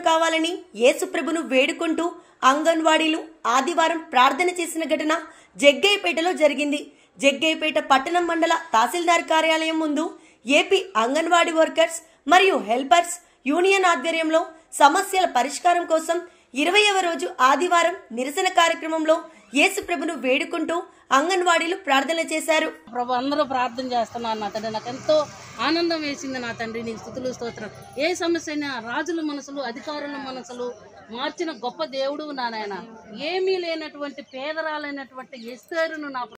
కావాలని యేసుప్రభును వేడుకుంటూ అంగన్వాడీలు ఆదివారం ప్రార్థన చేసిన ఘటన జగ్గయ్యపేటలో జరిగింది. జగ్గయ్యపేట పట్టణం మండల తహసీల్దార్ కార్యాలయం ముందు ఏపీ అంగన్వాడీ వర్కర్స్ మరియు హెల్పర్స్ యూనియన్ ఆధ్వర్యంలో సమస్యల పరిష్కారం కోసం 20వ రోజు ఆదివారం నిరసన కార్యక్రమంలో యేసుప్రభును వేడుకుంటూ అంగన్వాడీలు ప్రార్థన చేశారు. ప్రభు అందరూ ప్రార్థన చేస్తున్నారు నా తండ్రి. నాకు ఎంతో ఆనందం వేసింది నా తండ్రి. నీకు స్తుతులు స్తోత్రం. ఏ సమస్య అయినా రాజుల మనసులు అధికారుల మనసులు మార్చిన గొప్ప దేవుడు నా నాయన. ఏమీ లేనటువంటి పేదరాలైనటువంటి ఎస్తేరును నా